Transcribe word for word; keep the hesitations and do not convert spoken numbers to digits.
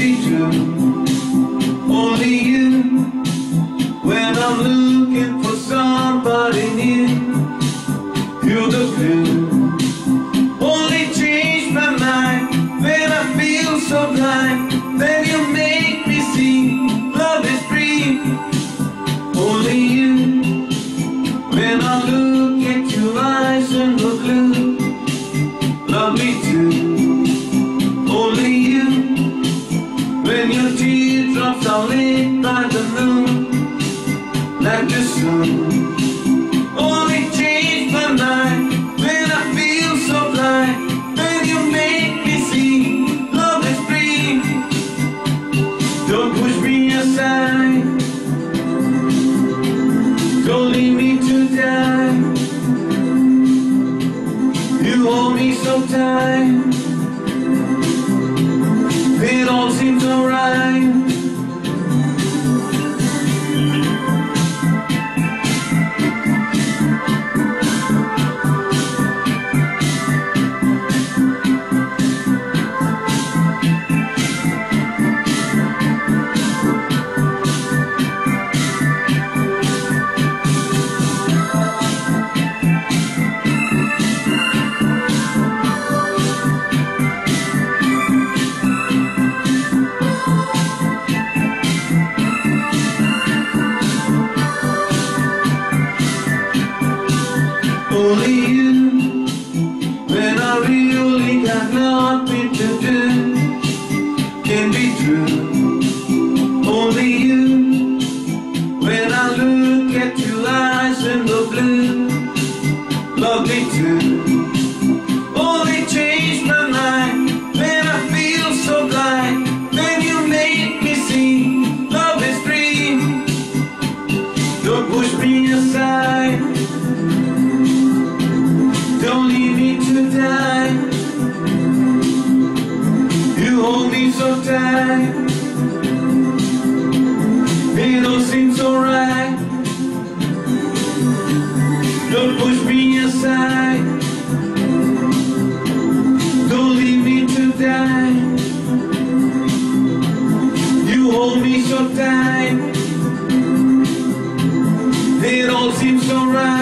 be true. Only you. When I'm looking for somebody new, you're the glue. Only change my mind when I feel so blind. Then you make me see love is free. Only you. When I look at your eyes and the blue, love me too. Only you. When your teardrops are lit by the moon, like the sun. Only change my mind when I feel so blind. Then you make me see love is free. Don't push me aside. Don't leave me to die. You hold me so tight. It all seems alright. Only you. When I really got nothing to do, can be true. Only you. When I look at your eyes in the blue, love me too. Only change my mind when I feel so blind. Then you make me see love is free. Don't push me aside. Don't leave me to die. You hold me so tight. It all seems alright. Don't push me aside. Don't leave me to die. You hold me so tight. It all seems alright.